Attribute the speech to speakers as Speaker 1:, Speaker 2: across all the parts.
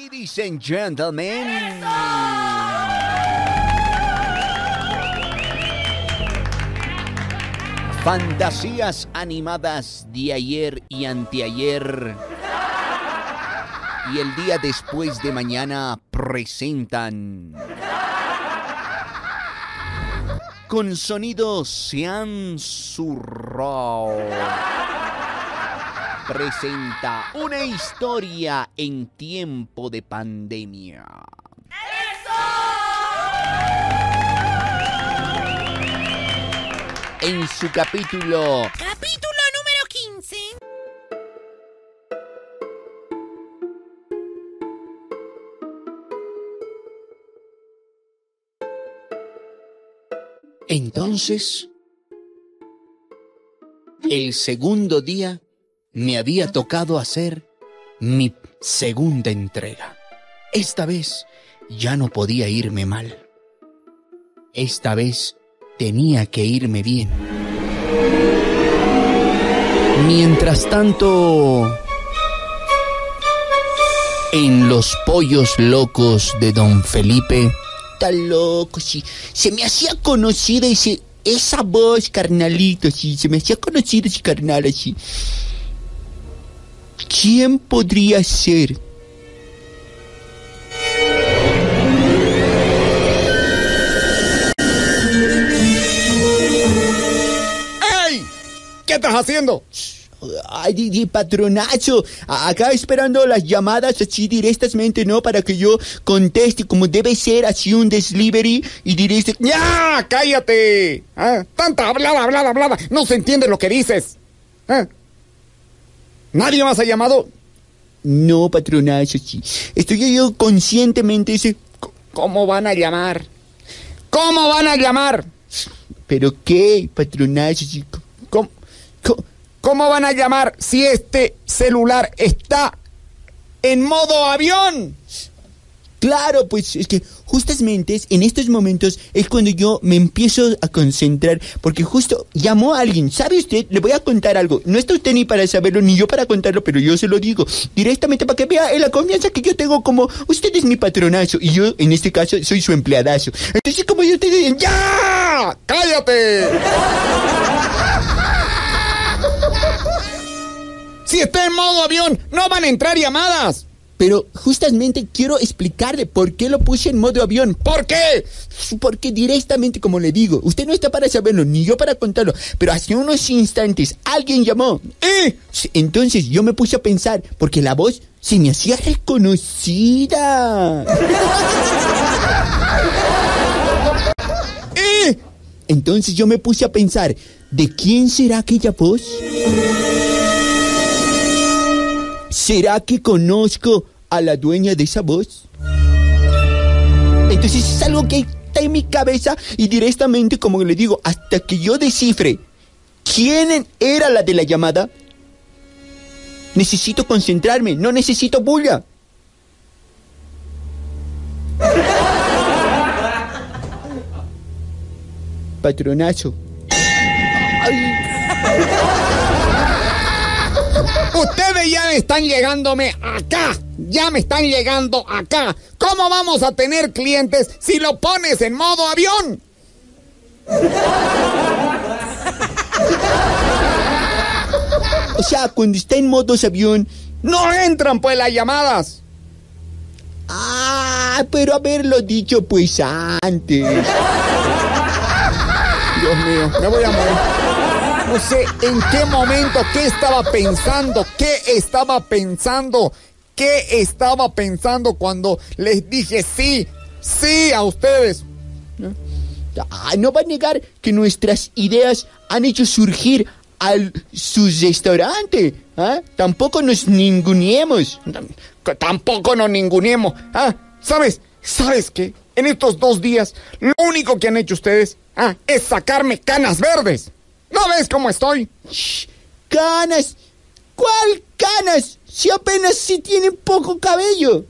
Speaker 1: Ladies and gentlemen. Fantasías animadas de ayer y anteayer y el día después de mañana presentan con sonido censurado. Presenta una historia en tiempo de pandemia. En su capítulo
Speaker 2: número 15.
Speaker 1: Entonces, el segundo día me había tocado hacer mi segunda entrega. Esta vez ya no podía irme mal. Esta vez tenía que irme bien. Mientras tanto, en los pollos locos de Don Felipe, tan loco, sí, se me hacía conocida esa voz, carnalito, sí, se me hacía conocida ese carnal, así. ¿Quién podría ser?
Speaker 3: ¿Qué estás haciendo?
Speaker 1: Ay, patronazo, acá esperando las llamadas así directamente, ¿no? Para que yo conteste como debe ser, así un delivery y directo.
Speaker 3: ¡Ya! ¡Cállate! ¿Ah? Tanta hablada, no se entiende lo que dices. ¿Ah? ¿Nadie más ha llamado?
Speaker 1: No, patronazo, sí. Estoy yo conscientemente
Speaker 3: ¿Cómo van a llamar? ¿Cómo van a llamar?
Speaker 1: ¿Pero qué, patronazo, chico?
Speaker 3: ¿Cómo van a llamar si este celular está en modo avión?
Speaker 1: Claro, pues es que justamente en estos momentos es cuando yo me empiezo a concentrar, porque justo llamó a alguien. ¿Sabe usted? Le voy a contar algo. No está usted ni para saberlo, ni yo para contarlo, pero yo se lo digo directamente para que vea la confianza que yo tengo, como usted es mi patronazo y yo, en este caso, soy su empleadazo. Entonces, como yo te digo,
Speaker 3: ¡ya! ¡Cállate! Si está en modo avión, no van a entrar llamadas.
Speaker 1: Pero justamente quiero explicarle por qué lo puse en modo avión.
Speaker 3: ¿Por qué?
Speaker 1: Porque directamente, como le digo, usted no está para saberlo, ni yo para contarlo, pero hace unos instantes alguien llamó. Entonces yo me puse a pensar, porque la voz se me hacía reconocida. Entonces yo me puse a pensar, ¿de quién será aquella voz? ¿Será que conozco a la dueña de esa voz? Entonces es algo que está en mi cabeza y directamente, como le digo, hasta que yo descifre quién era la de la llamada, necesito concentrarme, no necesito bulla. Patronazo.
Speaker 3: Ustedes ya me están llegándome acá. Ya me están llegando acá. ¿Cómo vamos a tener clientes si lo pones en modo avión?
Speaker 1: O sea, cuando está en modo avión,
Speaker 3: no entran pues las llamadas.
Speaker 1: Ah, pero haberlo dicho pues antes.
Speaker 3: Dios mío, me voy a morir. No sé en qué momento, qué estaba pensando cuando les dije sí a ustedes.
Speaker 1: No va a negar que nuestras ideas han hecho surgir su restaurante. Tampoco nos ninguneemos.
Speaker 3: ¿Sabes qué? En estos 2 días, lo único que han hecho ustedes es sacarme canas verdes. ¿No ves cómo estoy?
Speaker 1: ¿Canas? ¿Cuál canas? Si apenas si tienen poco cabello.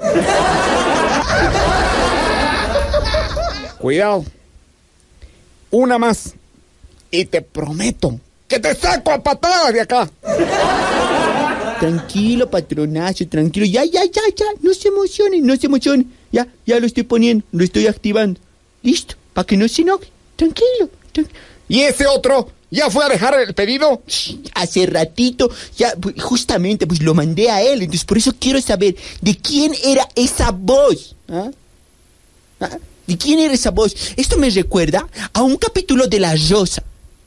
Speaker 3: Cuidado. Una más. Y te prometo que te saco a patadas de acá.
Speaker 1: Tranquilo, patronazo, tranquilo. Ya. No se emocionen. Ya lo estoy poniendo, lo estoy activando. Listo, para que no se enoje. Tranquilo.
Speaker 3: ¿Y ese otro ya fue a dejar el pedido?
Speaker 1: Hace ratito, ya, justamente, pues lo mandé a él. Entonces, por eso quiero saber de quién era esa voz. ¿Ah? ¿De quién era esa voz? Esto me recuerda a un capítulo de La Rosa.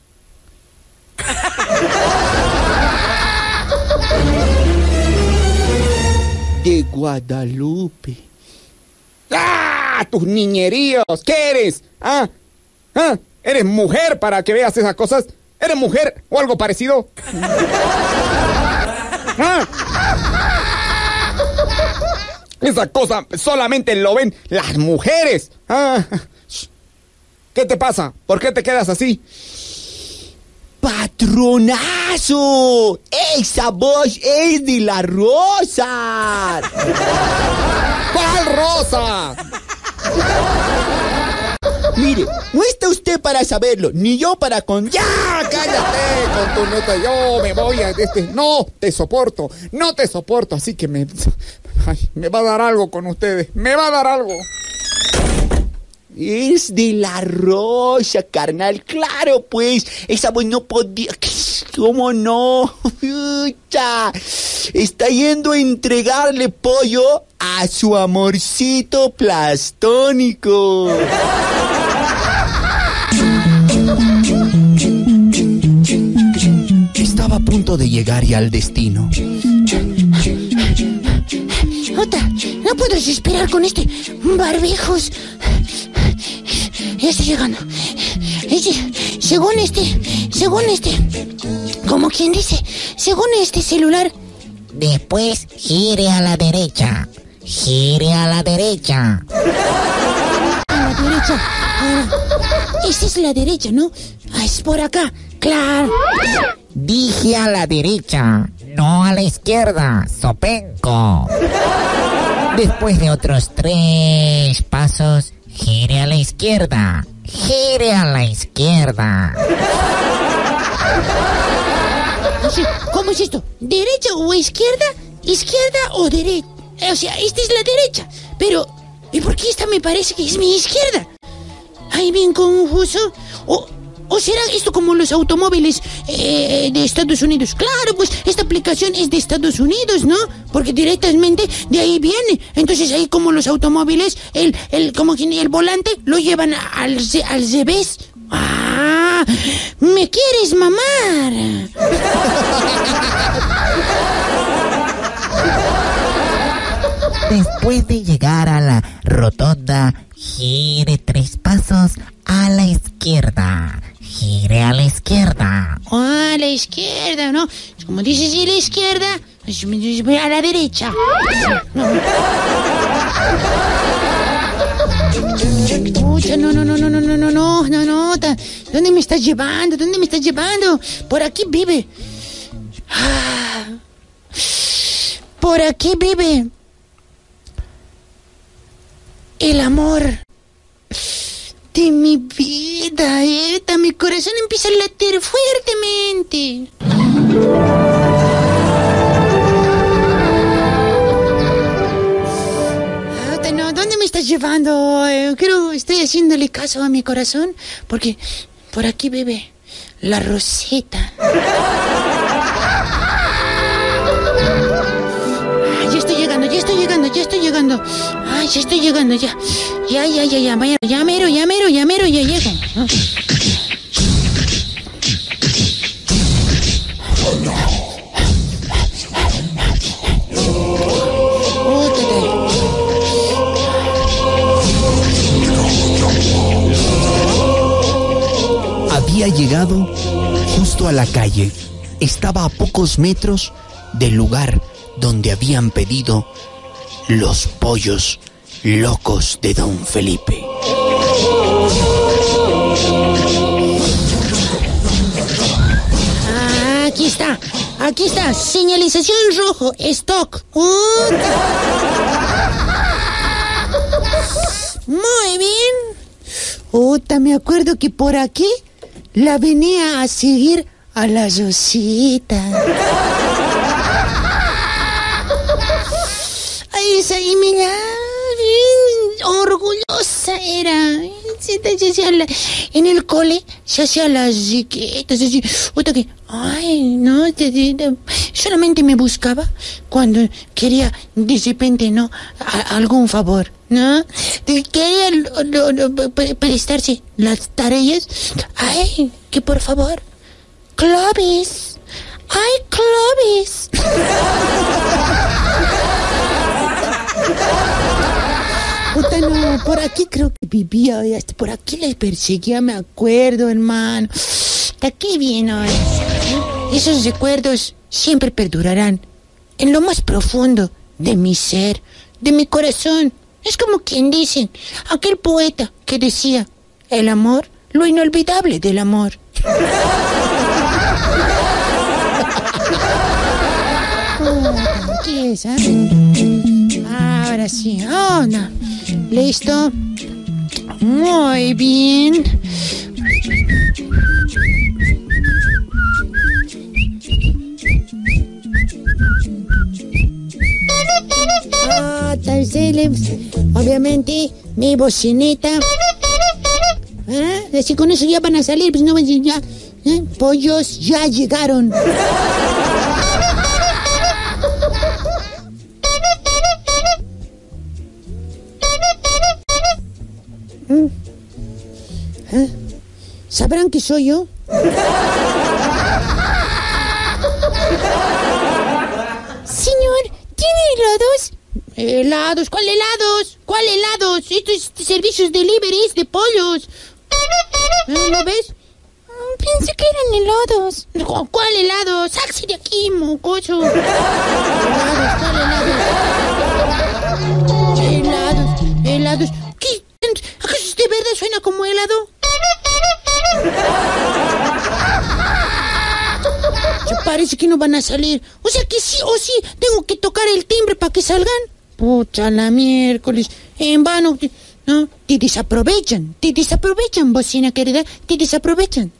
Speaker 1: De Guadalupe.
Speaker 3: ¡Ah! ¡Tus niñeríos! ¿Qué eres? ¿Eres mujer para que veas esas cosas? ¿Eres mujer o algo parecido? Esa cosa solamente lo ven las mujeres. ¿Qué te pasa? ¿Por qué te quedas así?
Speaker 1: ¡Patronazo! ¡Esa voz es de La Rosa!
Speaker 3: ¿Cuál Rosa?
Speaker 1: Mire, no está usted para saberlo, ni yo para
Speaker 3: ¡Ya! ¡Cállate con tu nota! Yo me voy a... No te soporto, así que me va a dar algo con ustedes, me va a dar algo.
Speaker 1: Es de La Rosa, carnal, claro, pues, esa voz no podía... ¿Cómo no? Está yendo a entregarle pollo a su amorcito plastónico. Estaba a punto de llegar ya al destino.
Speaker 2: Ota, no puedo esperar con este barbijos. Ya estoy llegando. Según este, como quien dice, según este celular.
Speaker 4: Después gire a la derecha.
Speaker 2: A la derecha. Esta es la derecha, ¿no? Es por acá, claro.
Speaker 4: Dije a la derecha, no a la izquierda, sopenco. Después de otros 3 pasos, gire a la izquierda.
Speaker 2: ¿Cómo es esto? ¿Derecha o izquierda? ¿Izquierda o derecha? O sea, esta es la derecha. Pero, ¿y por qué esta me parece que es mi izquierda? Ay, bien confuso. ¿O será esto como los automóviles de Estados Unidos? Claro, pues esta aplicación es de Estados Unidos, ¿no? Porque directamente de ahí viene. Entonces ahí como los automóviles, el volante lo llevan al revés. ¡Ah! ¡Me quieres mamar!
Speaker 4: Después de llegar a la rotonda, gire 3 pasos a la izquierda. Gire a la izquierda.
Speaker 2: A la izquierda, ¿no? Como dices a la izquierda, voy a la derecha. Pucha, no. ¿Dónde me estás llevando? Por aquí vive. Por aquí vive el amor de mi vida. Mi corazón empieza a latir fuertemente. No, ¿dónde me estás llevando? Estoy haciéndole caso a mi corazón, porque por aquí vive la Rosita. Ya estoy llegando. Ya estoy llegando, ya. Ya mero, ya llego.
Speaker 1: Había llegado justo a la calle. Estaba a pocos metros del lugar donde habían pedido los pollos locos de Don Felipe.
Speaker 2: Aquí está, señalización rojo, stock. Muy bien. Me acuerdo que por aquí la venía a seguir a la Rosita. esa y mira, bien orgullosa era. Se hacía en el cole se hacía las chiquitas, así, puta que, ay, no, solamente me buscaba cuando quería de repente, ¿no? Algún favor, ¿no? Quería prestarse las tareas. Ay, que por favor, Clovis. Ay, Clovis. Puta, no, por aquí creo que vivía, y hasta por aquí les perseguía, me acuerdo, hermano. Está qué bien, ¿no? Esos recuerdos siempre perdurarán en lo más profundo de mi ser, de mi corazón. Es como quien dice, aquel poeta que decía, el amor, lo inolvidable del amor. ¿Qué es? Ahora sí, oh, no. ¿Listo? Muy bien. Obviamente, mi bocineta. Así con eso ya van a salir, pues no van a decir ya. Pollos ya llegaron. ¿Sabrán que soy yo? Señor, ¿tiene helados? ¿Helados? ¿Cuál helados? ¿Cuál helados? Esto es servicios deliveries de pollos. ¿Lo ves? Pensé que eran helados. ¿Cuál helado? ¡Sáquese de aquí, mocoso! Helados. ¿Qué? ¿Acaso de verdad suena como helado? Parece que no van a salir. O sea que sí o sí tengo que tocar el timbre para que salgan. Pucha, la miércoles. En vano. No, te desaprovechan, bocina querida, te desaprovechan.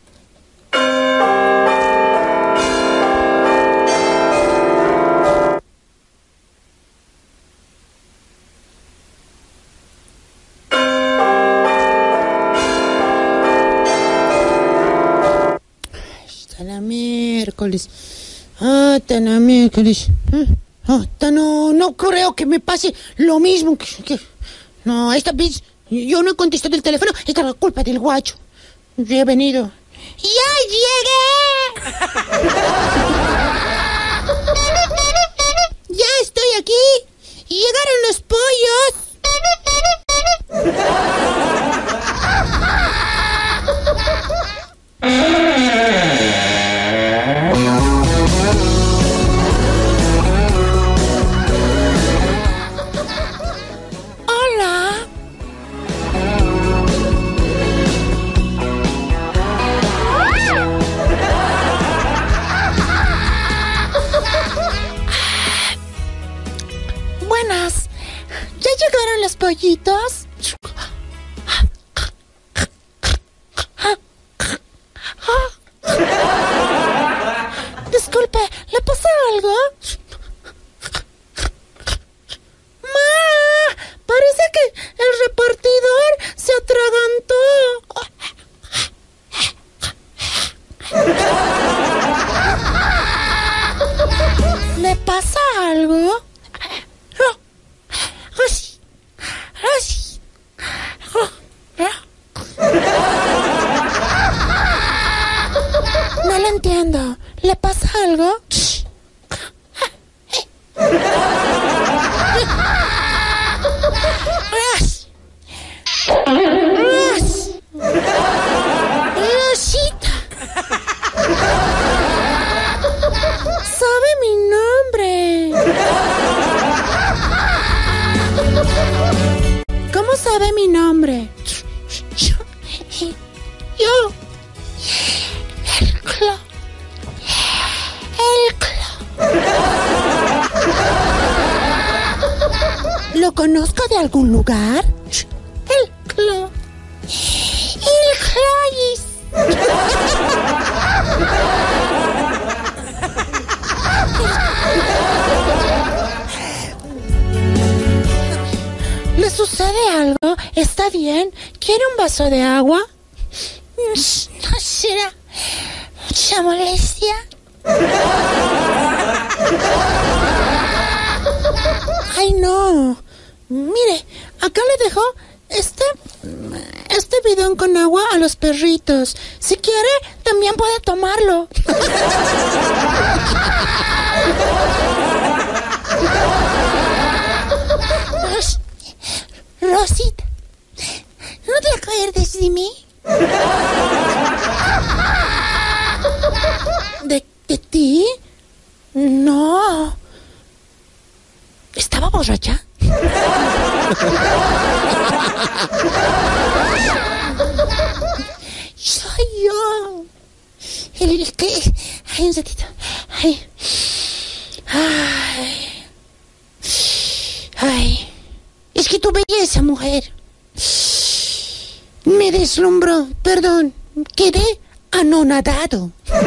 Speaker 2: Hasta la miércoles. Hasta la miércoles. No creo que me pase lo mismo que... No, esta vez yo no he contestado el teléfono. Esta es la culpa del guacho. Yo he venido. ¡Ya llegué! ¡Ya estoy aquí! ¡Llegaron los pollos! ¿Ya llegaron los pollitos? Disculpe, ¿le pasa algo? ¡Ma! Parece que el repartidor se atragantó. ¿Le pasa algo? No lo entiendo. ¿Le pasa algo? Rosita. Sabe mi nombre. ¿Cómo sabe mi nombre? Yo. El clo. ¿Lo conozco de algún lugar? El clo. El cloyis. ¿Le sucede algo? ¿Está bien? ¿Quiere un vaso de agua? ¿No será mucha molestia? Ay, no. Mire, acá le dejo este bidón con agua a los perritos. Si quiere, también puede tomarlo. Rosita, ¿no te acuerdas de mí? ¿De ti? No. ¿Estaba borracha? Soy yo. El que... Ay, un ratito. Ay. Es que tu belleza, mujer, me deslumbró. Perdón, quedé anonadado.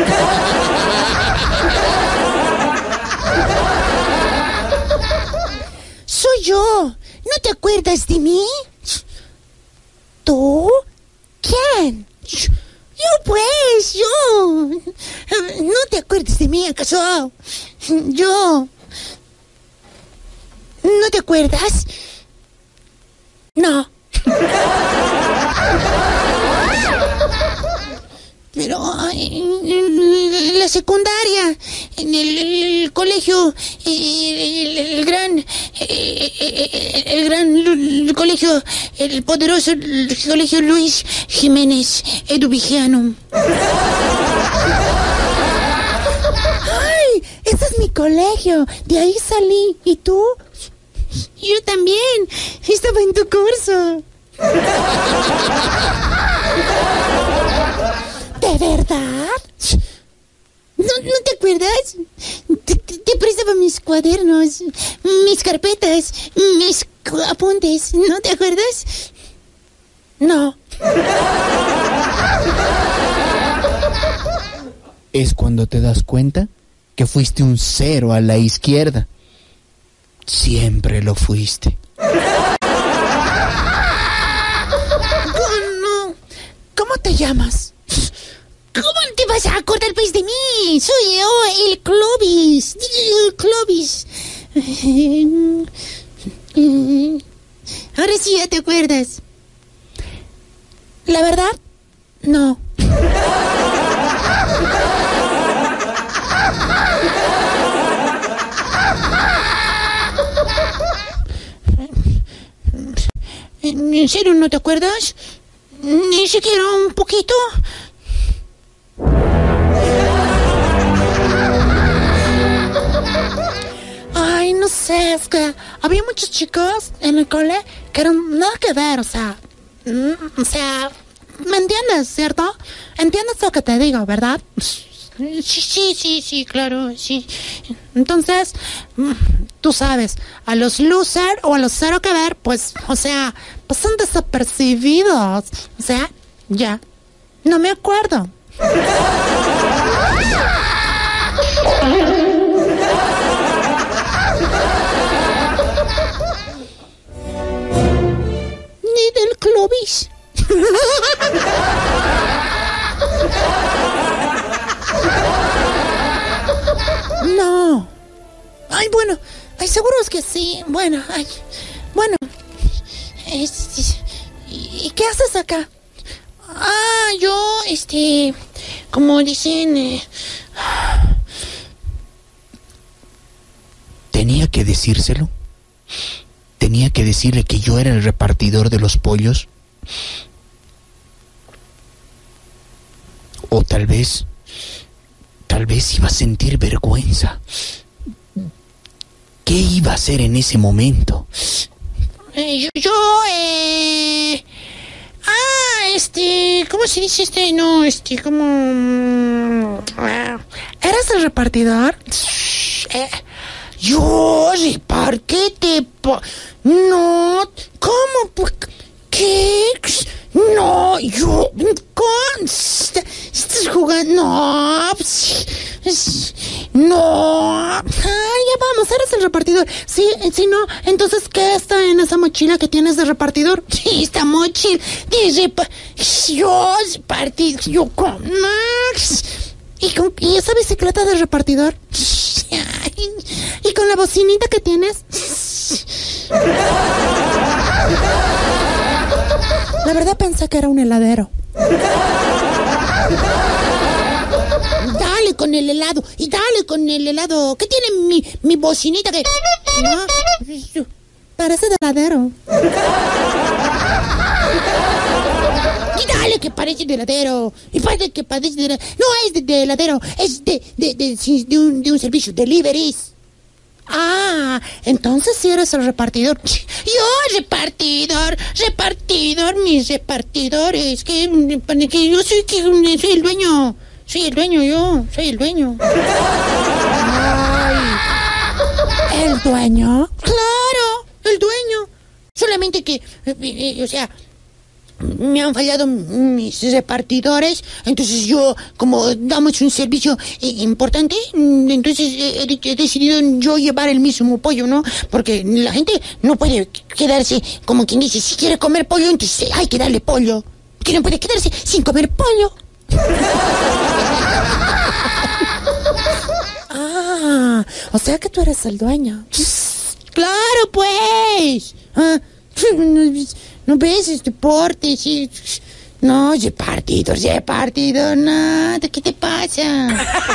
Speaker 2: Soy yo. ¿No te acuerdas de mí? ¿Tú? ¿Quién? Yo, pues, yo. ¿No te acuerdas de mí, acaso? Yo. ¿No te acuerdas? No. Pero en la secundaria, en el colegio, el gran colegio, el poderoso colegio Luis Jiménez Eduvigiano. ¡Ay! Ese es mi colegio, de ahí salí. ¿Y tú? Yo también, estaba en tu curso. ¿De verdad? ¿No te acuerdas? Te prestaba mis cuadernos, mis carpetas, mis apuntes. ¿No te acuerdas? No.
Speaker 1: Es cuando te das cuenta que fuiste un 0 a la izquierda. Siempre lo fuiste.
Speaker 2: No. ¿Cómo te llamas? ¿Cómo te vas a acordar pues de mí? Soy yo, el Clovis. El Clovis. Ahora sí ya te acuerdas. La verdad, no. ¿En serio no te acuerdas? ¿Ni siquiera un poquito? Ay, no sé, es que había muchos chicos en el cole que eran nada que ver, o sea, ¿me entiendes, cierto? ¿Entiendes lo que te digo, verdad? Sí, claro, sí. Entonces, tú sabes, a los loser o a los 0 que ver, pues, o sea, pasan desapercibidos. O sea, ya, no me acuerdo. Ni del Clovis. No. Ay, bueno. Ay, seguro es que sí. Bueno, ay. Bueno. ¿Y qué haces acá? Ah, yo, como dicen...
Speaker 1: ¿Tenía que decírselo? ¿Tenía que decirle que yo era el repartidor de los pollos? O tal vez iba a sentir vergüenza. ¿Qué iba a hacer en ese momento?
Speaker 2: ¿Cómo se dice No, como... ¿Eras el repartidor? Yo, reparquete, no, ¿cómo? ¿Qué? No, yo... ¿Estás jugando? No, no. Ay, ya vamos, eres el repartidor. Sí, no, entonces, ¿qué está en esa mochila que tienes de repartidor? Sí, esta mochila de repartidor. ¿Y esa bicicleta de repartidor? ¿Y con la bocinita que tienes? La verdad pensé que era un heladero. Dale con el helado. Y dale con el helado. ¿Qué tiene mi bocinita que...? No, parece de heladero. Y dale que parece de heladero. Y parece que parece de heladero. No es de heladero. Es de un servicio. Deliveries. Ah, entonces sí eres el repartidor. Yo, repartidor, mis repartidores. Que yo soy el dueño. Soy el dueño. Ay, ¿el dueño? Claro, el dueño. Solamente que, o sea, me han fallado mis repartidores, entonces yo, como damos un servicio importante, entonces he decidido yo llevar el mismo pollo, ¿no? Porque la gente no puede quedarse, como quien dice, si quiere comer pollo, entonces hay que darle pollo. Que no puede quedarse sin comer pollo. Ah, o sea que tú eres el dueño. Claro, pues. ¿No ves este porte? Sí. No, repartidor, nada. ¿Qué te pasa?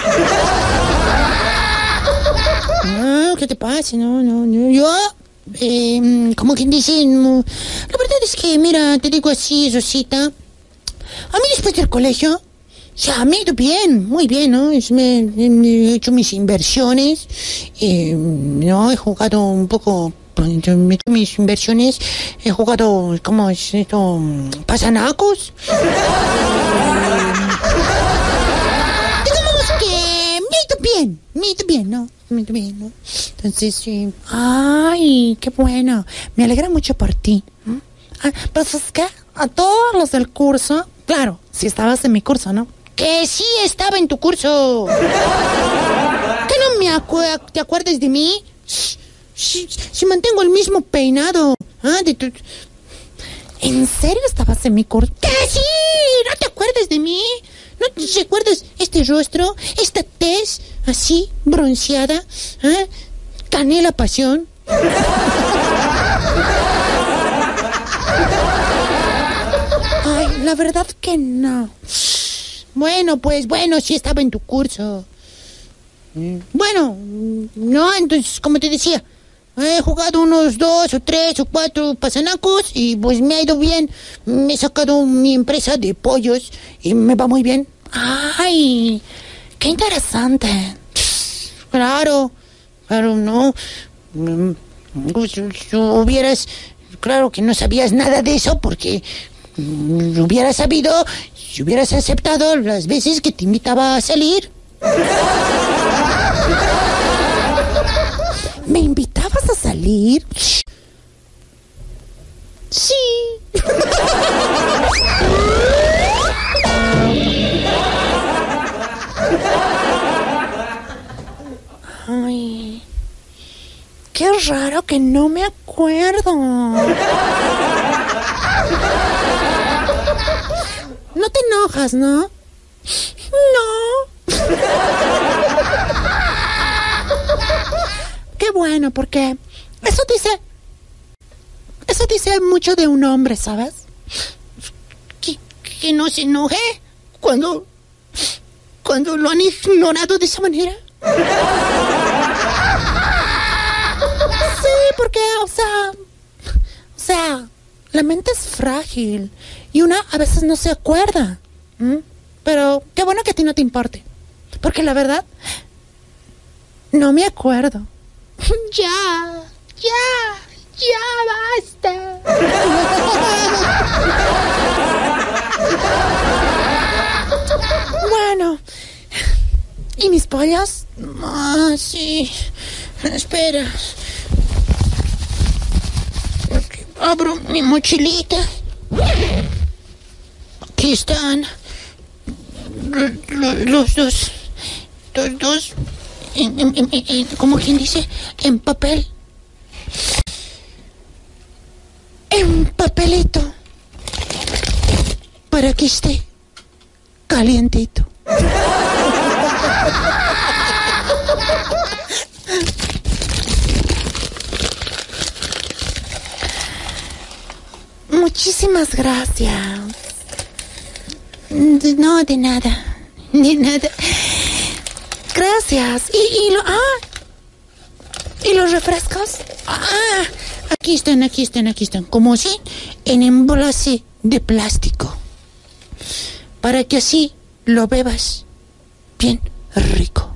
Speaker 2: No, ¿qué te pasa? No. Yo, como quien dice, no. La verdad es que, mira, te digo así, Rosita. A mí después del colegio, ya me ha ido bien, muy bien, ¿no? Me he hecho mis inversiones, no, he jugado un poco, me he hecho mis inversiones, he jugado, ¿cómo es esto? Pasanacos. Digamos que me ha ido bien, ¿no? Entonces, sí. Ay, qué bueno, me alegra mucho por ti. Pues es que a todos los del curso, claro, si estabas en mi curso, ¿no? Que sí estaba en tu curso. ¿Que no te acuerdas de mí? Si mantengo el mismo peinado. ¿En serio estabas en mi curso? ¡Que sí! ¿No te acuerdas de mí? ¿No te recuerdas este rostro? Esta tez así, bronceada. Canela pasión. Ay, la verdad que no. Bueno, sí estaba en tu curso. Bueno, no, entonces, como te decía, he jugado unos 2 o 3 o 4 pasanacos y pues me ha ido bien. Me he sacado mi empresa de pollos y me va muy bien. Ay, qué interesante. Claro, no. Pues, hubieras, claro que no sabías nada de eso porque hubieras sabido si hubieras aceptado las veces que te invitaba a salir. ¿Me invitabas a salir? Sí. Ay, qué raro que no me acuerdo. No te enojas, ¿no? No. Qué bueno, porque eso dice mucho de un hombre, ¿sabes? Que no se enoje cuando lo han ignorado de esa manera. Sí, porque, o sea, la mente es frágil y una a veces no se acuerda. Pero qué bueno que a ti no te importe, porque la verdad no me acuerdo. Ya basta. Bueno, ¿y mis pollos? Ah, sí. Espera. Abro mi mochilita. Aquí están los dos, como quien dice, en papel. papelito para que esté calientito. Muchísimas gracias. No, de nada. De nada. Gracias. ¿Y los refrescos? Aquí están. Como si en envase de plástico. Para que así lo bebas bien rico.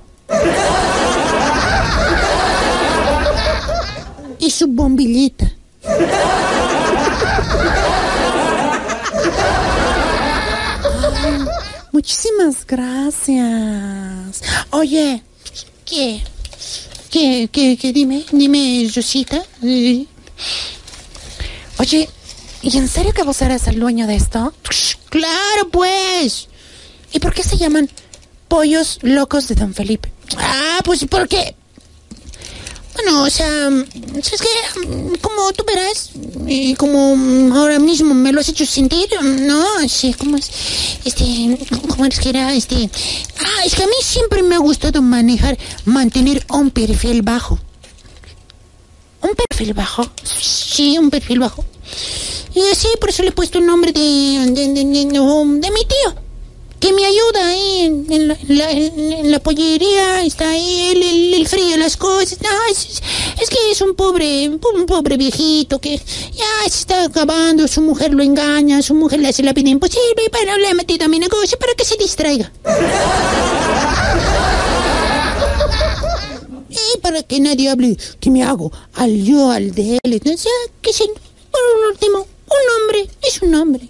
Speaker 2: Y su bombillita. Muchísimas gracias. Oye, ¿qué? Dime, Rosita. Oye, ¿y en serio que vos eres el dueño de esto? Claro, pues. ¿Y por qué se llaman Pollos Locos de Don Felipe? Pues porque... Bueno, o sea, ¿sabes qué? Como tú verás, y como ahora mismo me lo has hecho sentir, ¿no? Sí, ¿cómo es? ¿Cómo es que era? Es que a mí siempre me ha gustado mantener un perfil bajo. ¿Un perfil bajo? Sí, un perfil bajo. Y así, por eso le he puesto el nombre de mi tío, que me ayuda ahí en la pollería. Está ahí, él fríe las cosas. No, es que es un pobre viejito que ya se está acabando. Su mujer lo engaña, su mujer le hace la vida imposible, pero le ha metido a mi negocio para que se distraiga. Y para que nadie hable que me hago al de él. O sea, que por último, un hombre es un hombre.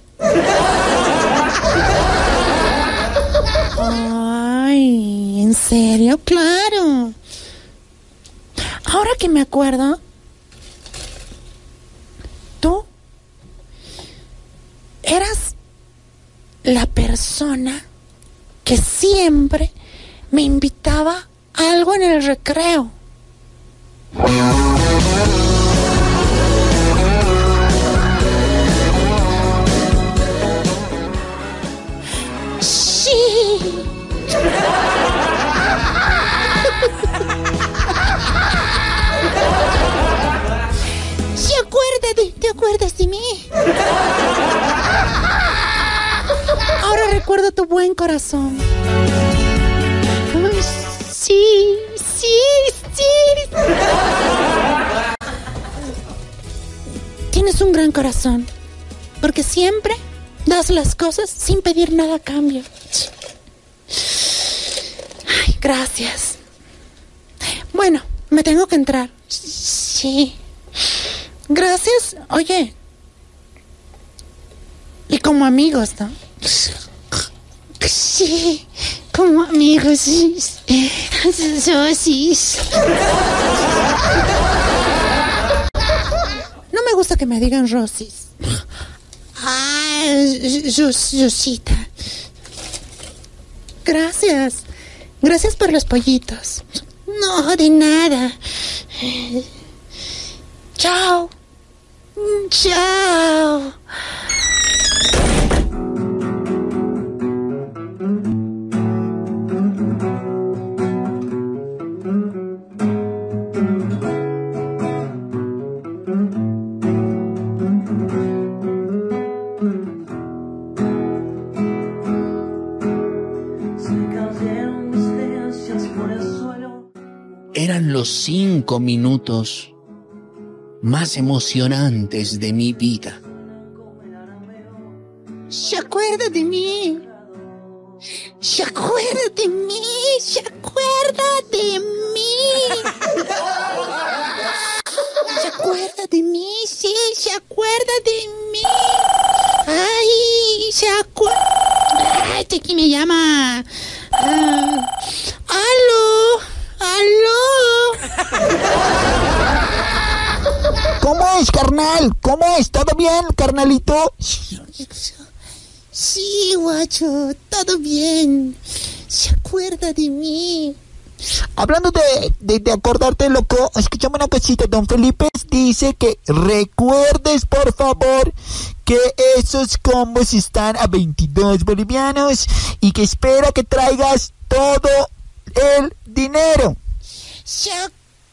Speaker 2: Ay, ¿en serio? Claro. Ahora que me acuerdo, tú eras la persona que siempre me invitaba a algo en el recreo. ¿Te acuerdas de mí? Ahora recuerdo tu buen corazón. Sí. Tienes un gran corazón, porque siempre das las cosas sin pedir nada a cambio. Ay, gracias. Bueno, me tengo que entrar. Sí. Gracias. Oye. Y como amigos, ¿no? Sí, como amigos. Sí. No me gusta que me digan Rosis. Rosita. Gracias. Gracias por los pollitos. No, de nada. Chao.
Speaker 1: Eran los 5 minutos más emocionantes de mi vida.
Speaker 2: Se acuerda de mí. Se acuerda de mí. Se acuerda de mí. Sí, se acuerda de mí. Ay, se acuerda. Este que me llama. Aló.
Speaker 3: ¿Cómo es, carnal? ¿Cómo es? ¿Todo bien, carnalito?
Speaker 2: Sí, guacho, todo bien. Se acuerda de mí.
Speaker 5: Hablando de acordarte, loco, escúchame una cosita. Don Felipe dice que recuerdes, por favor, que esos combos están a 22 bolivianos y que espera que traigas todo el dinero.
Speaker 2: Shock.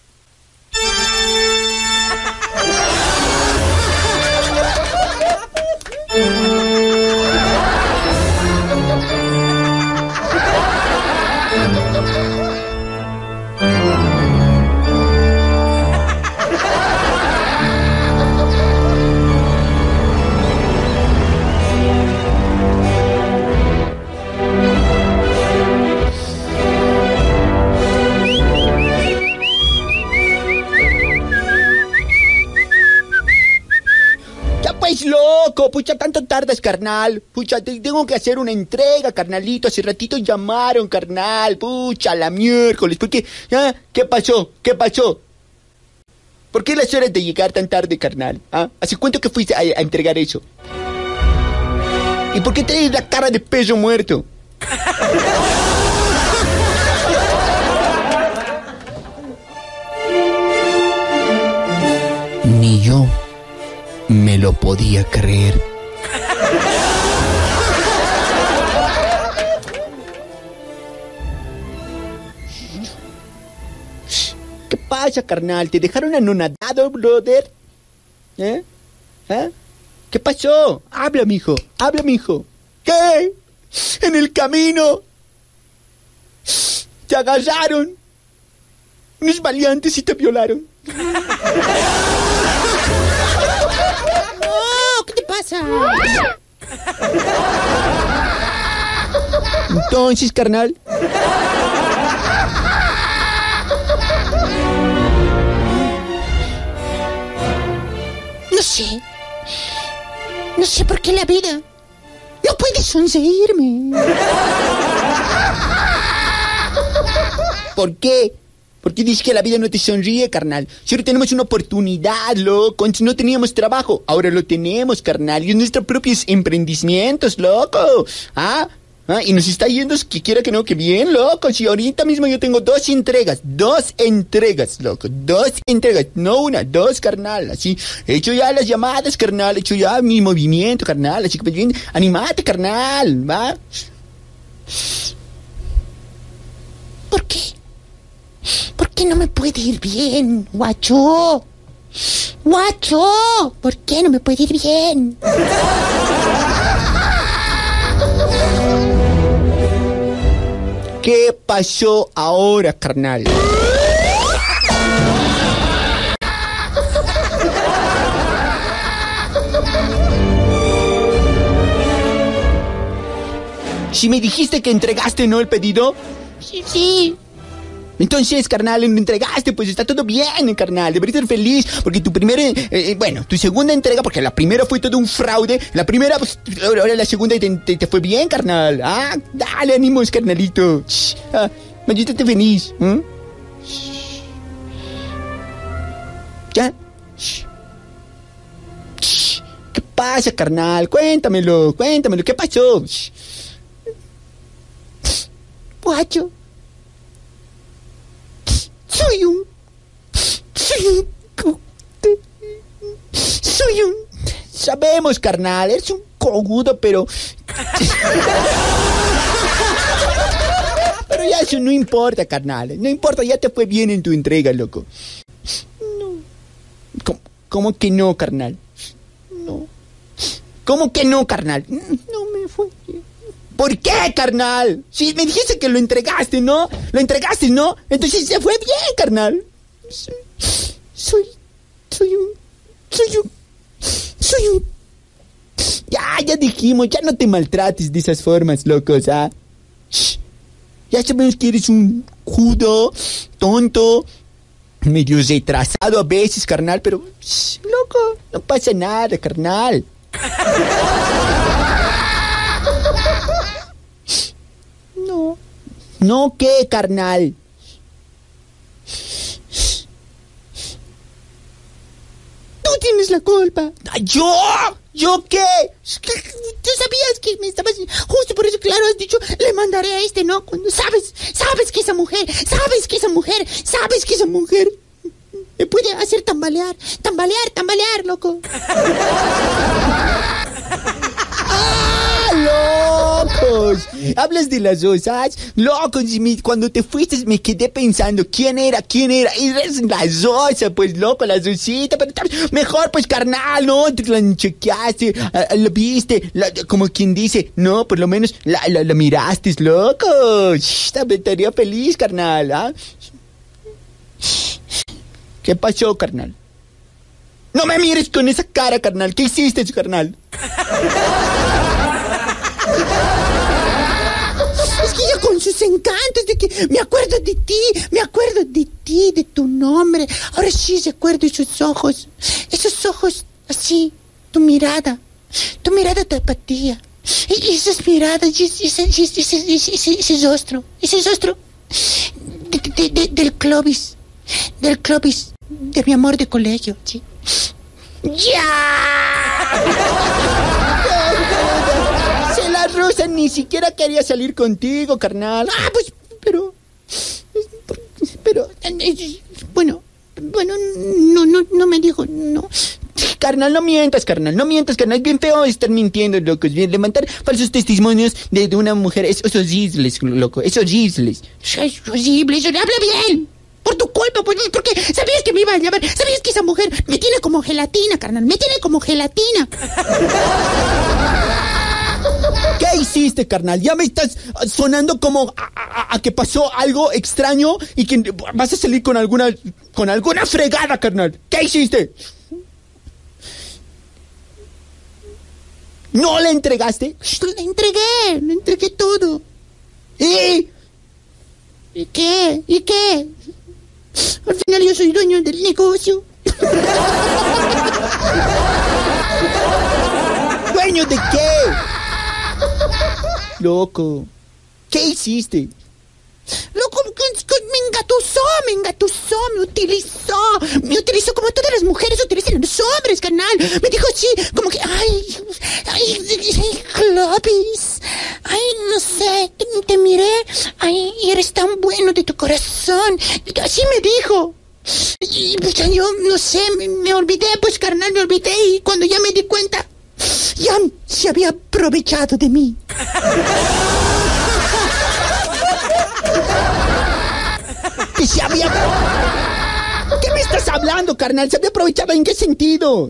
Speaker 1: Loco, pucha, tanto tardas, carnal. Pucha, tengo que hacer una entrega, carnalito. Hace ratito llamaron, carnal. Pucha, la miércoles. ¿Por qué? ¿Ah? ¿Qué pasó? ¿Qué pasó? ¿Por qué las horas de llegar tan tarde, carnal? ¿Ah? ¿Hace cuánto que fuiste a entregar eso? ¿Y por qué traes la cara de peso muerto? Ni yo me lo podía creer. ¿Qué pasa, carnal? ¿Te dejaron anonadado, brother? ¿Eh? ¿Qué pasó? Habla, mijo. Habla, mijo. ¿Qué? En el camino te agarraron unos valientes y te violaron.
Speaker 2: ¿Qué te pasa?
Speaker 1: Entonces, carnal,
Speaker 2: No sé por qué la vida no puede sonreírme.
Speaker 1: ¿por qué? ¿Por qué dices que la vida no te sonríe, carnal? Si ahora tenemos una oportunidad, loco. Antes no teníamos trabajo, ahora lo tenemos, carnal. Y es nuestros propios emprendimientos, loco. Y nos está yendo, que quiera que no, que bien, loco. Si ahorita mismo yo tengo 2 entregas, loco. 2 entregas, no una, 2, carnal. Así, he hecho ya las llamadas, carnal. He hecho ya mi movimiento, carnal. Así que pues bien, animate, carnal, ¿va?
Speaker 2: ¿Por qué? ¿Por qué no me puede ir bien, guacho? ¡Guacho! ¿Por qué no me puede ir bien?
Speaker 1: ¿Qué pasó ahora, carnal? Si me dijiste que entregaste, ¿no, el pedido?
Speaker 2: Sí.
Speaker 1: Entonces, carnal, lo entregaste, pues está todo bien, carnal. Deberías ser feliz, porque tu primera, tu segunda entrega, porque la primera fue todo un fraude. La primera, pues, ahora la segunda te fue bien, carnal. Dale, ánimos, carnalito. Manchítate feliz. ¿Ya? ¿Qué pasa, carnal? Cuéntamelo. ¿Qué pasó?
Speaker 2: Guacho. Soy un...
Speaker 1: Sabemos, carnal, eres un cogudo, pero... Pero ya eso no importa, carnal. No importa, ya te fue bien en tu entrega, loco.
Speaker 2: No.
Speaker 1: ¿Cómo que no, carnal?
Speaker 2: No.
Speaker 1: ¿Cómo que no, carnal?
Speaker 2: No me fue bien.
Speaker 1: ¿Por qué, carnal? Si me dijiste que lo entregaste, ¿no? Entonces se fue bien, carnal.
Speaker 2: Soy un...
Speaker 1: Ya dijimos, ya no te maltrates de esas formas, locos, ¿ah? Ya sabemos que eres un judo, tonto, medio retrasado a veces, carnal, pero... loco, no pasa nada, carnal.
Speaker 2: No.
Speaker 1: ¿No qué, carnal?
Speaker 2: Tú tienes la culpa.
Speaker 1: ¿Yo? ¿Yo qué?
Speaker 2: tú sabías que me estabas... Justo por eso, claro, has dicho, le mandaré a este, ¿no? Cuando sabes que esa mujer me puede hacer tambalear, loco.
Speaker 1: ¡Ah, locos! Hablas de las osas. Locos, cuando te fuiste me quedé pensando, ¿quién era? Y eres las osas, pues, loco, las ositas. Pero mejor, pues, carnal, ¿no? Te la chequeaste, lo viste, como quien dice, no, por lo menos la miraste, loco. Me estaría feliz, carnal, ¿ah? ¿Qué pasó, carnal? No me mires con esa cara, carnal. ¿Qué hiciste, carnal?
Speaker 2: Es que ella con sus encantos de que me acuerdo de ti, de tu nombre. Ahora sí recuerdo esos ojos así, tu mirada tapatía. Y esas miradas, ese rostro del Clovis, de mi amor de colegio, ¿sí?
Speaker 1: ¡Ya! Se la Rosa ni siquiera quería salir contigo, carnal.
Speaker 2: Ah, pues, pero, bueno, no me dijo, no.
Speaker 1: Carnal, no mientas, carnal. Es bien feo estar mintiendo, loco. Es bien levantar falsos testimonios de una mujer. Es horribles, loco. Es horrible.
Speaker 2: Es horrible, eso, habla bien. Por tu culpa, pues, porque sabías que me iba a llamar. Sabías que esa mujer me tiene como gelatina, carnal. Me tiene como gelatina.
Speaker 1: ¿Qué hiciste, carnal? Ya me estás sonando como a que pasó algo extraño y que vas a salir con alguna fregada, carnal. ¿Qué hiciste? ¿No le entregaste?
Speaker 2: Le entregué todo.
Speaker 1: ¿Y
Speaker 2: qué? Al final yo soy dueño del negocio.
Speaker 1: ¿Dueño de qué? Loco, ¿qué hiciste?
Speaker 2: Loco, me engatusó, me utilizó como todas las mujeres utilizan a los hombres, carnal. Me dijo así, como que, ay, Clovis, ay, no sé, te miré, ay, eres tan bueno de tu corazón. Así me dijo. Y pues yo, no sé, me olvidé, pues, carnal, y cuando ya me di cuenta, ya se había aprovechado de mí.
Speaker 1: Que se había... ¿Qué me estás hablando, carnal? ¿Se había aprovechado en qué sentido?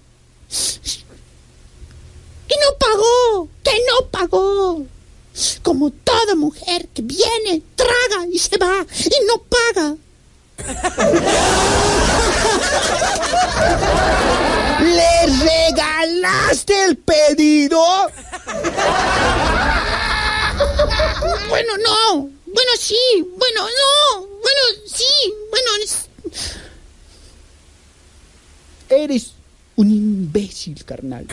Speaker 2: Que no pagó. Como toda mujer que viene, traga y se va y no paga.
Speaker 1: ¿Le regalaste el pedido?
Speaker 2: Bueno, no. Bueno, sí. Bueno, no. Bueno, sí. Bueno...
Speaker 1: Eres un imbécil, carnal.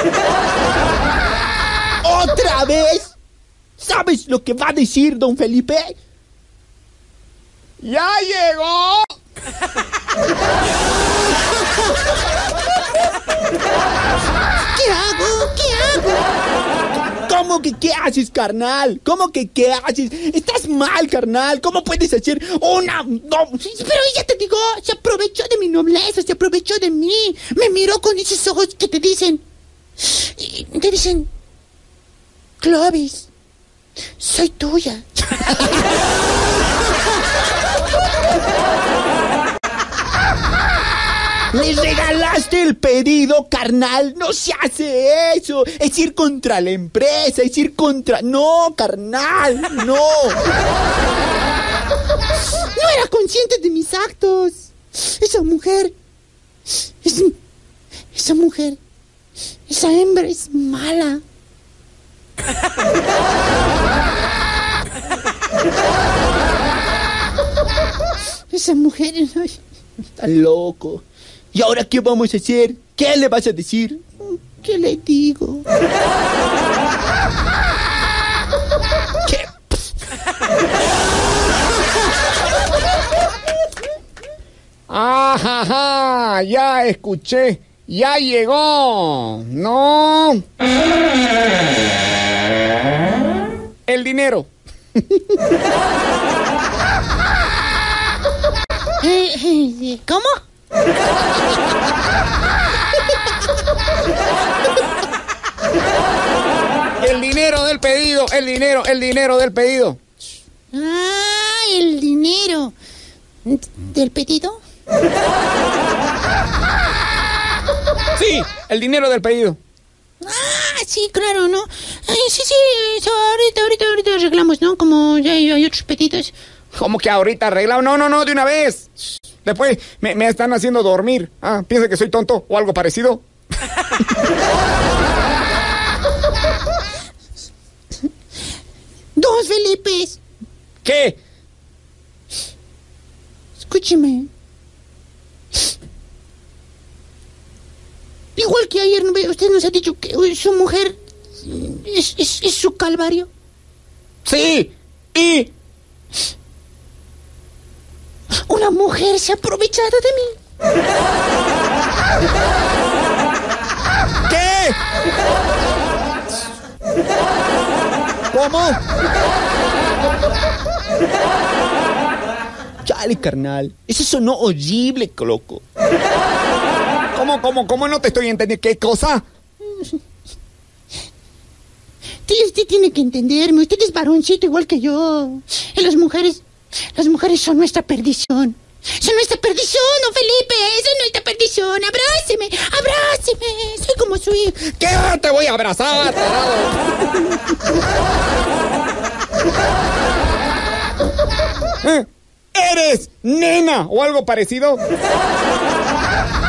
Speaker 1: ¿Otra vez? ¿Sabes lo que va a decir don Felipe?
Speaker 3: ¡Ya llegó!
Speaker 2: ¿Qué hago?
Speaker 1: ¿Cómo que qué haces, carnal? ¿Cómo que qué haces? Estás mal, carnal. ¿Cómo puedes hacer una...? No.
Speaker 2: Pero ya te digo, se aprovechó de mi nobleza, se aprovechó de mí. Me miró con esos ojos que te dicen... Clovis, soy tuya.
Speaker 1: ¡Le regalaste el pedido, carnal! ¡No se hace eso! Es ir contra la empresa, es ir contra... ¡No, carnal! ¡No!
Speaker 2: No era consciente de mis actos. Esa mujer... Esa hembra es mala. Esa mujer...
Speaker 1: Está loco. ¿Y ahora qué vamos a hacer? ¿Qué le vas a decir?
Speaker 2: ¿Qué le digo?
Speaker 1: ¿Qué?
Speaker 3: ¡Ajaja! Ya escuché. ¡Ya llegó! ¡No! el dinero.
Speaker 2: ¿Cómo?
Speaker 3: El dinero del pedido, el dinero del pedido.
Speaker 2: Ah, el dinero. ¿Del pedido?
Speaker 3: Sí, el dinero del pedido.
Speaker 2: Ah, sí, claro, ¿no? Sí, eso ahorita arreglamos, ¿no? Como ya hay otros pedidos.
Speaker 3: ¿Cómo que ahorita arreglado? No, de una vez. Después me están haciendo dormir. Ah, ¿piensa que soy tonto o algo parecido?
Speaker 2: Don Felipe.
Speaker 3: ¿Qué?
Speaker 2: Escúcheme. Igual que ayer, usted nos ha dicho que su mujer es su calvario.
Speaker 3: Sí, y...
Speaker 2: Una mujer se ha aprovechado de mí.
Speaker 3: ¿Qué? ¿Cómo?
Speaker 1: Chale, carnal. Eso sonó horrible, loco.
Speaker 3: ¿Cómo no te estoy entendiendo? ¿Qué cosa?
Speaker 2: Usted tiene que entenderme. Usted es varoncito igual que yo. Y las mujeres son nuestra perdición. Son nuestra perdición, don Felipe. Son nuestra perdición. Abráceme. Soy como su hijo.
Speaker 3: ¿Qué? Te voy a abrazar, tarado. ¿Eres nena o algo parecido?